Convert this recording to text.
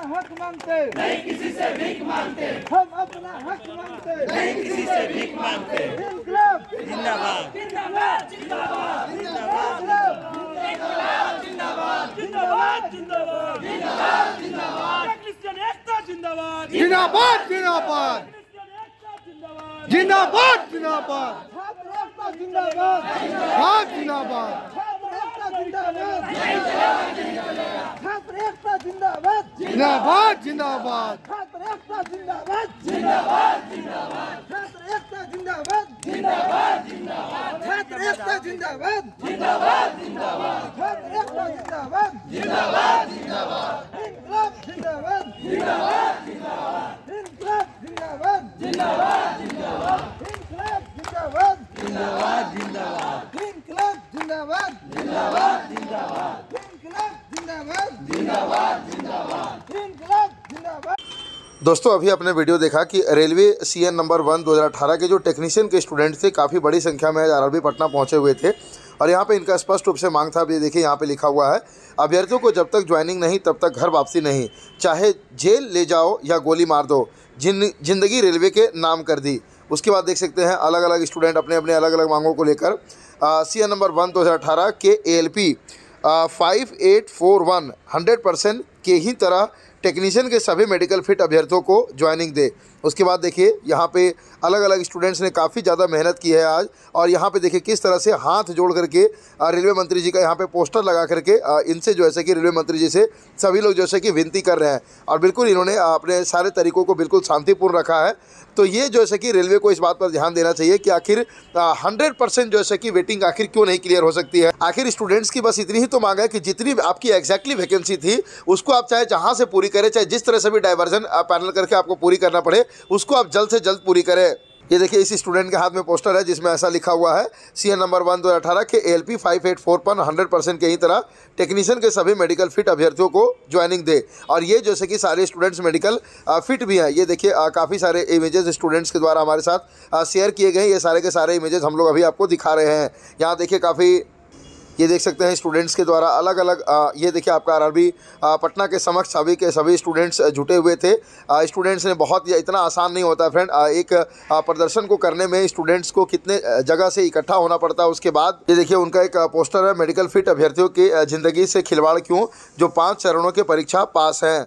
हक मांगते, नहीं किसी से भीख मांगते, हम अपना हक मांगते, नहीं किसी से भीख मांगते। इंकलाब जिंदाबाद जिंदाबाद जिंदाबाद जिंदाबाद जिंदाबाद जिंदाबाद जिंदाबाद जिंदाबाद टेक्नीशियन एकता जिंदाबाद जिंदाबाद जिंदाबाद जिंदाबाद जिंदाबाद छात्र एकता जिंदाबाद हाँ जिंदाबाद छात्र एकता जिंदाबाद छात्र एकता जिंदाबाद जिंदाबाद जिंदाबाद छात्र एकता जिंदाबाद जिंदाबाद जिंदाबाद छात्र एकता जिंदाबाद जिंदाबाद जिंदाबाद छात्र एकता जिंदाबाद जिंदाबाद जिंदाबाद छात्र एकता जिंदाबाद जिंदाबाद जिंदाबाद इंकलाब जिंदाबाद जिंदाबाद जिंदाबाद इंकलाब जिंदाबाद जिंदाबाद जिंदाबाद इंकलाब जिंदाबाद जिंदाबाद जिंदाबाद इंकलाब जिंदाबाद जिंदाबाद जिंदाबाद इंकलाब जिंदाबाद जिंदाबाद जिंदाबाद इंकलाब जिंदाबाद। दोस्तों अभी आपने वीडियो देखा कि रेलवे CN नंबर 1 2018 के जो टेक्नीशियन के स्टूडेंट थे काफ़ी बड़ी संख्या में RRB पटना पहुंचे हुए थे और यहाँ पे इनका स्पष्ट रूप से मांग था। अब ये देखिए यहाँ पे लिखा हुआ है, अभ्यर्थियों को जब तक ज्वाइनिंग नहीं तब तक घर वापसी नहीं, चाहे जेल ले जाओ या गोली मार दो, जिंदगी रेलवे के नाम कर दी। उसके बाद देख सकते हैं अलग अलग स्टूडेंट अपने अपने अलग अलग मांगों को लेकर CN नंबर 1 2018 के ALP 5841 100% के ही तरह टेक्नीशियन के सभी मेडिकल फिट अभ्यर्थियों को ज्वाइनिंग दे। उसके बाद देखिए यहाँ पे अलग अलग स्टूडेंट्स ने काफ़ी ज़्यादा मेहनत की है आज, और यहाँ पे देखिए किस तरह से हाथ जोड़ करके रेलवे मंत्री जी का यहाँ पे पोस्टर लगा करके इनसे जो है कि रेलवे मंत्री जी से सभी लोग जैसे कि विनती कर रहे हैं, और बिल्कुल इन्होंने अपने सारे तरीक़ों को बिल्कुल शांतिपूर्ण रखा है। तो ये जो है कि रेलवे को इस बात पर ध्यान देना चाहिए कि आखिर 100% जो है कि वेटिंग आखिर क्यों नहीं क्लियर हो सकती है। आखिर स्टूडेंट्स की बस इतनी ही तो मांग है कि जितनी आपकी एग्जैक्टली वैकेंसी थी उसको आप चाहे जहाँ से पूरी करें, चाहे जिस तरह से भी डाइवर्जन पैनल करके आपको पूरी करना पड़े, उसको आप जल्द से जल्द पूरी करें। ये देखिए इस स्टूडेंट के हाथ में पोस्टर है जिसमें ऐसा लिखा हुआ है, CN नंबर 1 2018 के ALP 5841 100% के ही तरह टेक्नीशियन के सभी मेडिकल फिट अभ्यर्थियों को ज्वाइनिंग दे। और ये जैसे कि सारे स्टूडेंट्स मेडिकल फिट भी हैं। ये देखिए काफ़ी सारे इमेजेस स्टूडेंट्स के द्वारा हमारे साथ शेयर किए गए। ये सारे के सारे इमेजेस हम लोग अभी आपको दिखा रहे हैं। यहाँ देखिए काफ़ी ये देख सकते हैं स्टूडेंट्स के द्वारा अलग अलग ये देखिए आपका RRB पटना के समक्ष सभी के सभी स्टूडेंट्स जुटे हुए थे। स्टूडेंट्स ने बहुत इतना आसान नहीं होता फ्रेंड, एक प्रदर्शन को करने में स्टूडेंट्स को कितने जगह से इकट्ठा होना पड़ता है। उसके बाद ये देखिए उनका एक पोस्टर है, मेडिकल फिट अभ्यर्थियों की ज़िंदगी से खिलवाड़ क्यों, जो 5 चरणों के परीक्षा पास हैं।